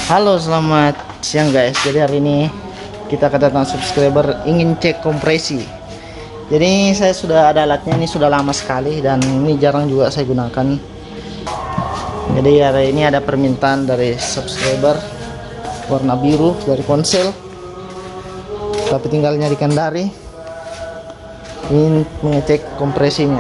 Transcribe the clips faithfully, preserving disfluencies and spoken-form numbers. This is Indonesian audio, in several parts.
Halo, selamat siang guys. Jadi hari ini kita kedatangan subscriber ingin cek kompresi. Jadi saya sudah ada alatnya, ini sudah lama sekali dan ini jarang juga saya gunakan. Jadi hari ini ada permintaan dari subscriber warna biru dari ponsel, tapi tinggalnya di Kendari. Ingin mengecek kompresinya.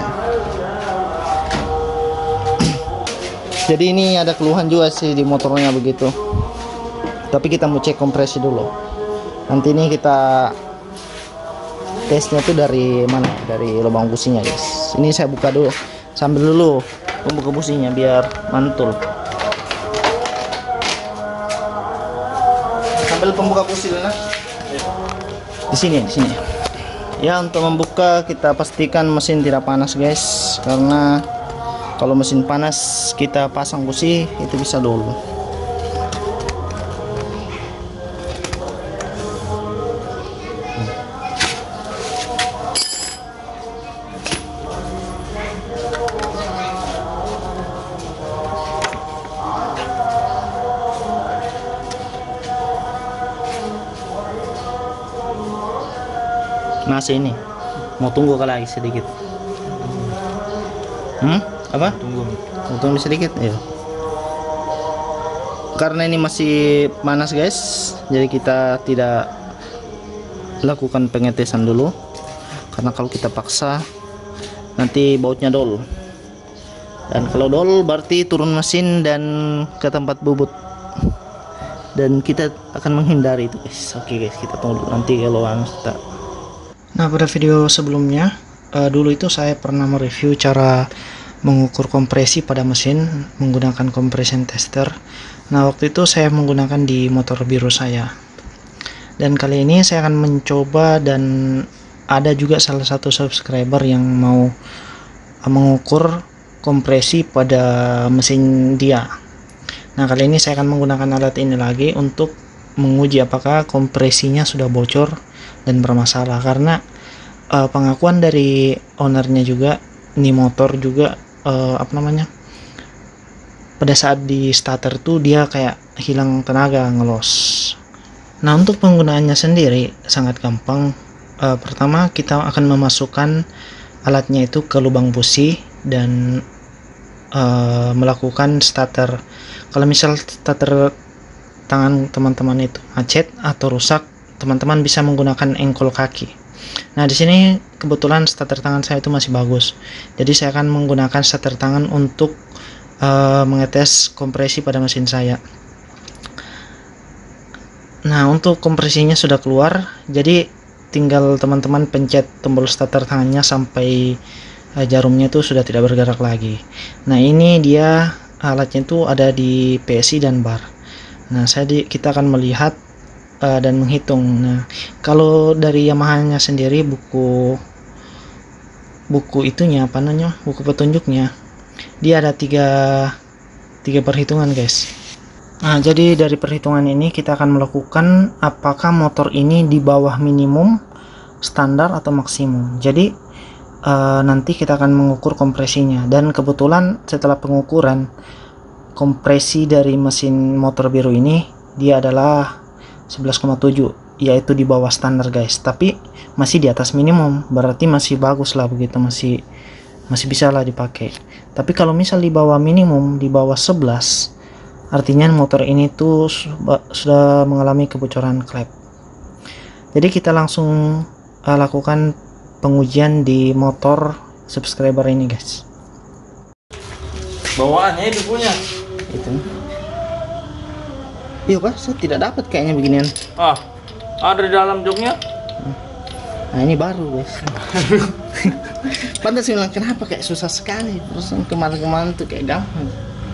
Jadi ini ada keluhan juga sih di motornya begitu. Tapi kita mau cek kompresi dulu. Nanti ini kita tesnya tuh dari mana? Dari lubang businya, guys. Ini saya buka dulu, sambil dulu pembuka businya biar mantul. Sambil pembuka busi dulu, nah. Di sini, di sini. Ya, untuk membuka kita pastikan mesin tidak panas, guys. Karena kalau mesin panas kita pasang busi itu bisa dulu. Masih ini mau tunggu lagi sedikit. Hmm? Apa? Tunggu. Mau tunggu sedikit, ya. Karena ini masih panas, guys. Jadi kita tidak lakukan pengetesan dulu. Karena kalau kita paksa nanti bautnya dol. Dan kalau dol berarti turun mesin dan ke tempat bubut. Dan kita akan menghindari itu, guys. Oke, guys, kita tunggu dulu. Nanti kalau kita. Nah, pada video sebelumnya uh, dulu itu saya pernah mereview cara mengukur kompresi pada mesin menggunakan compression tester. Nah, waktu itu saya menggunakan di motor biru saya. Dan kali ini saya akan mencoba, dan ada juga salah satu subscriber yang mau uh, mengukur kompresi pada mesin dia. Nah, kali ini saya akan menggunakan alat ini lagi untuk menguji apakah kompresinya sudah bocor dan bermasalah, karena uh, pengakuan dari ownernya juga, ini motor juga uh, apa namanya, pada saat di starter tuh dia kayak hilang tenaga, ngelos. Nah, untuk penggunaannya sendiri sangat gampang. Uh, pertama kita akan memasukkan alatnya itu ke lubang busi dan uh, melakukan starter. Kalau misal starter tangan teman-teman itu macet atau rusak, teman-teman bisa menggunakan engkol kaki. Nah, di sini kebetulan starter tangan saya itu masih bagus. Jadi saya akan menggunakan starter tangan untuk uh, mengetes kompresi pada mesin saya. Nah, untuk kompresinya sudah keluar. Jadi tinggal teman-teman pencet tombol starter tangannya sampai uh, jarumnya itu sudah tidak bergerak lagi. Nah, ini dia alatnya itu ada di P S I dan bar. Nah, saya di, kita akan melihat Uh, dan menghitung. Nah, kalau dari Yamaha-nya sendiri, buku buku itunya apa namanya, buku petunjuknya, dia ada tiga tiga perhitungan, guys. Nah, jadi dari perhitungan ini kita akan melakukan apakah motor ini di bawah minimum, standar atau maksimum. Jadi uh, nanti kita akan mengukur kompresinya, dan kebetulan setelah pengukuran kompresi dari mesin motor biru ini, dia adalah sebelas koma tujuh, yaitu di bawah standar, guys, tapi masih di atas minimum, berarti masih bagus lah begitu, masih masih bisa lah dipakai. Tapi kalau misal di bawah minimum, di bawah sebelas, artinya motor ini tuh sudah mengalami kebocoran klep. Jadi kita langsung uh, lakukan pengujian di motor subscriber ini, guys. Bawaannya itu punya Itu. Iya, Pak, saya tidak dapat kayaknya beginian. ah ada di dalam joknya. Nah, ini baru, guys. Pantas bilang kenapa kayak susah sekali, terus kemana-kemana tuh kayak gampang.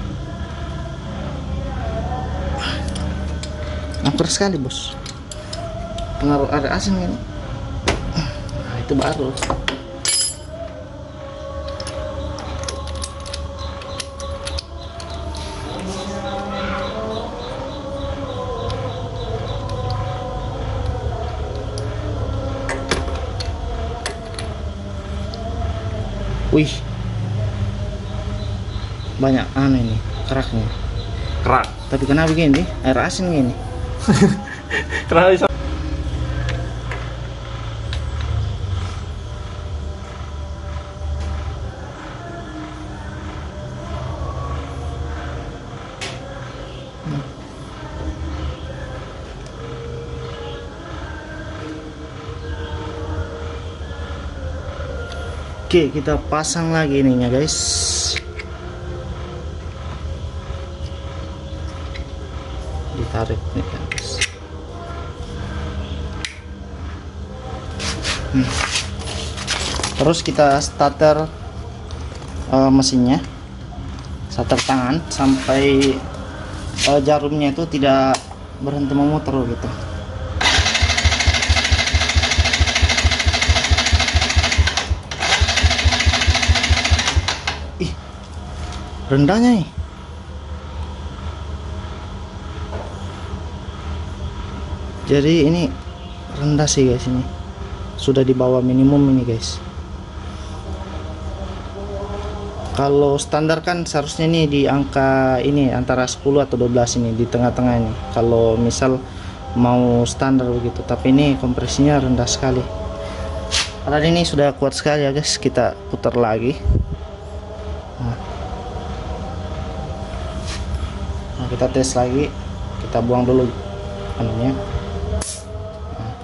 Ngapur sekali, bos. Pengaruh air asin kan. Nah, itu baru. Wih, banyak aneh nih keraknya. Kerak. Tapi kenapa begini? Air asin gini. Kenapa bisa? Oke, kita pasang lagi ininya guys. Ditarik nih guys. Hmm. Terus kita starter uh, mesinnya, starter tangan sampai uh, jarumnya itu tidak berhenti memutar gitu. Rendahnya nih. Jadi ini rendah sih guys, ini sudah di bawah minimum ini guys. Kalau standar kan seharusnya ini di angka ini antara sepuluh atau dua belas, ini di tengah-tengah ini kalau misal mau standar begitu, tapi ini kompresinya rendah sekali. Padahal ini sudah kuat sekali ya guys. Kita putar lagi. Nah. Nah, kita tes lagi, kita buang dulu anunya. Nah.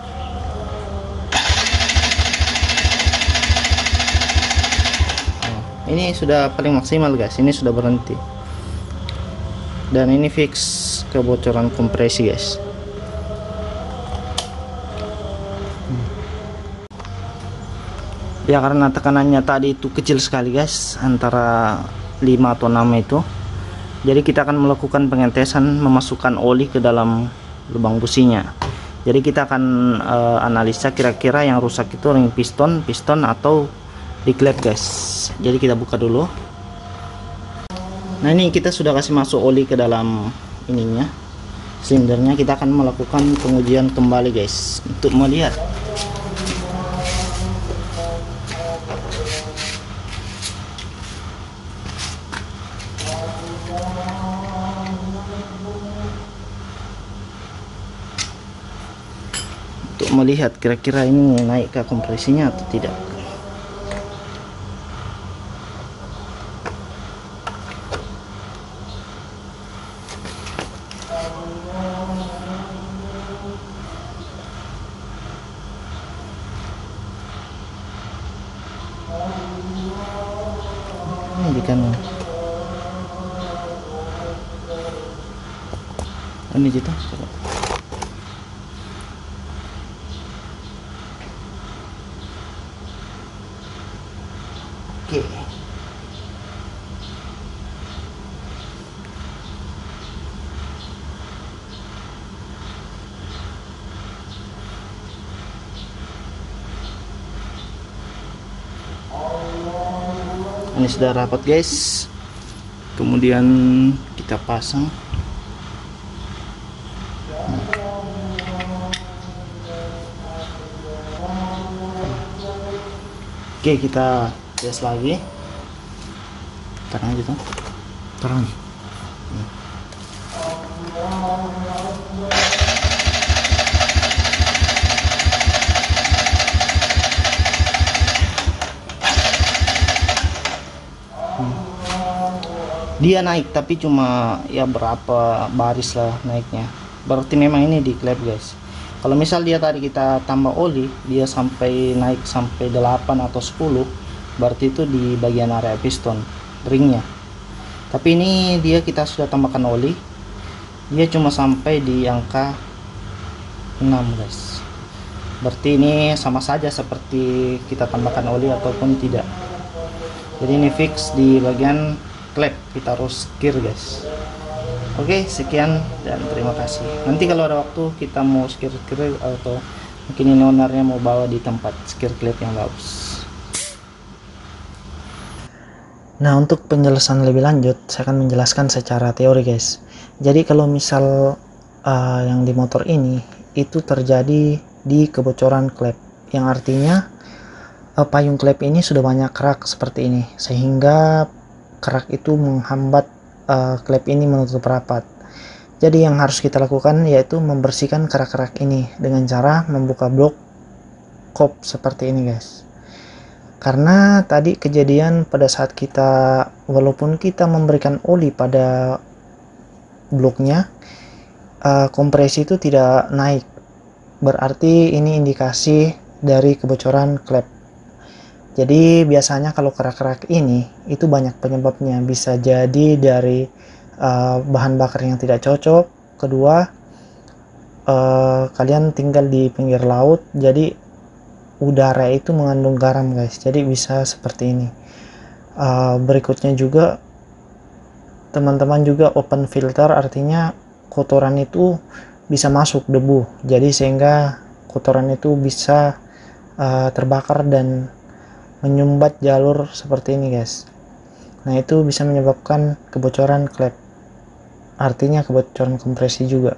Nah, ini sudah paling maksimal guys, ini sudah berhenti, dan ini fix kebocoran kompresi guys. Hmm. Ya karena tekanannya tadi itu kecil sekali guys, antara lima atau enam itu. Jadi kita akan melakukan pengetesan memasukkan oli ke dalam lubang businya. Jadi kita akan uh, analisa kira-kira yang rusak itu ring piston, piston atau di klep guys. Jadi kita buka dulu. Nah ini kita sudah kasih masuk oli ke dalam ininya, silindernya. Kita akan melakukan pengujian kembali guys untuk melihat untuk melihat kira-kira ini naik ke kompresinya atau tidak. Ini kan ini kita oke. Ini sudah rapat guys, kemudian kita pasang. Oke, kita tes lagi. Terang aja tuh, terang. Hmm. Dia naik tapi cuma ya berapa baris lah naiknya, berarti memang ini di klep guys. Kalau misal dia tadi kita tambah oli, dia sampai naik sampai delapan atau sepuluh, berarti itu di bagian area piston ringnya. Tapi ini dia kita sudah tambahkan oli, dia cuma sampai di angka enam guys. Berarti ini sama saja seperti kita tambahkan oli ataupun tidak. Jadi ini fix di bagian klep, kita harus gear guys. Oke, sekian dan terima kasih. Nanti kalau ada waktu kita mau skir-skir atau mungkin ini ownernya mau bawa di tempat skir klep yang bagus. Nah, untuk penjelasan lebih lanjut saya akan menjelaskan secara teori guys. Jadi kalau misal uh, yang di motor ini itu terjadi di kebocoran klep, yang artinya uh, payung klep ini sudah banyak kerak seperti ini, sehingga kerak itu menghambat uh, klep ini menutup rapat. Jadi yang harus kita lakukan yaitu membersihkan kerak-kerak ini dengan cara membuka blok kop seperti ini guys. Karena tadi kejadian pada saat kita, walaupun kita memberikan oli pada bloknya, uh, kompresi itu tidak naik. Berarti ini indikasi dari kebocoran klep. Jadi biasanya kalau kerak-kerak ini itu banyak penyebabnya. Bisa jadi dari uh, bahan bakar yang tidak cocok. Kedua, uh, kalian tinggal di pinggir laut, jadi udara itu mengandung garam guys, jadi bisa seperti ini. Uh, berikutnya juga teman-teman juga open filter, artinya kotoran itu bisa masuk debu, jadi sehingga kotoran itu bisa uh, terbakar dan menyumbat jalur seperti ini guys. Nah itu bisa menyebabkan kebocoran klep, artinya kebocoran kompresi juga.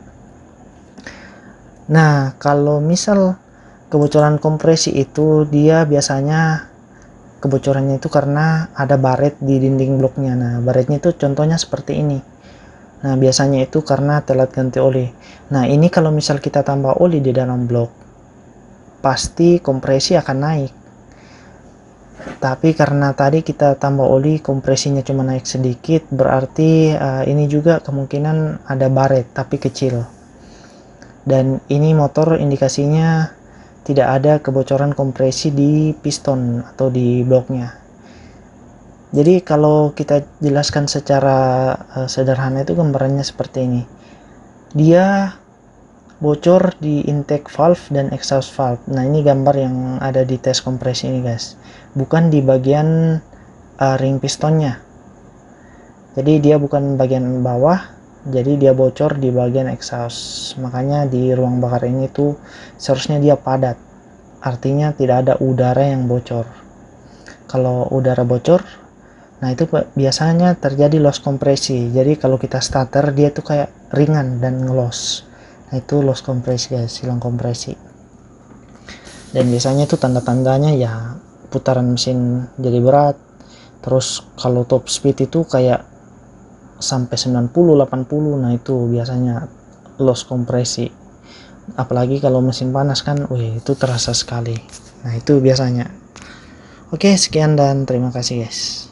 Nah kalau misal kebocoran kompresi itu dia biasanya kebocorannya itu karena ada baret di dinding bloknya. Nah baretnya itu contohnya seperti ini. Nah biasanya itu karena telat ganti oli. Nah ini kalau misal kita tambah oli di dalam blok, pasti kompresi akan naik. Tapi karena tadi kita tambah oli, kompresinya cuma naik sedikit, berarti uh, ini juga kemungkinan ada baret tapi kecil. Dan ini motor indikasinya tidak ada kebocoran kompresi di piston atau di bloknya. Jadi kalau kita jelaskan secara uh, sederhana itu gambarannya seperti ini. Dia bocor di intake valve dan exhaust valve. Nah ini gambar yang ada di tes kompresi ini guys, bukan di bagian uh, ring pistonnya. Jadi dia bukan bagian bawah, jadi dia bocor di bagian exhaust. Makanya di ruang bakar ini tuh seharusnya dia padat, artinya tidak ada udara yang bocor. Kalau udara bocor, nah itu biasanya terjadi loss kompresi. Jadi kalau kita starter dia tuh kayak ringan dan ngelos. Nah itu loss kompresi guys, hilang kompresi. Dan biasanya itu tanda-tandanya ya putaran mesin jadi berat. Terus kalau top speed itu kayak sampai sembilan puluh delapan puluh, nah itu biasanya loss kompresi. Apalagi kalau mesin panas kan, wih itu terasa sekali. Nah itu biasanya. Oke sekian dan terima kasih guys.